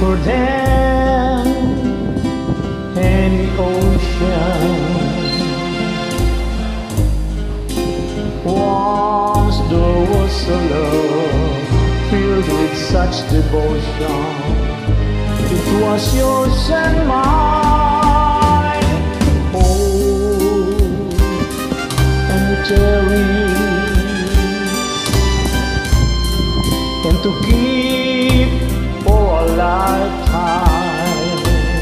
deeper than any ocean. Once there was a love filled with such devotion. It was yours and mine. Oh, and cherish, and to keep for a lifetime.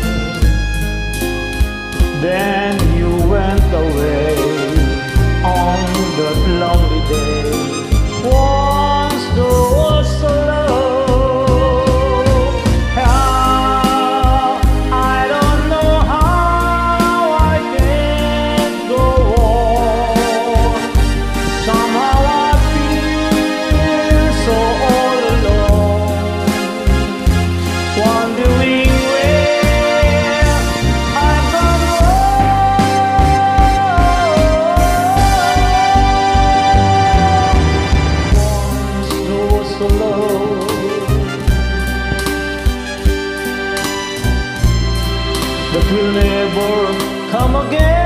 Then you went away on that lonely day. Once there was a love, I don't know how I can go on. Somehow I feel so all alone, wondering where I've gone wrong. Once there was a love that will never come again.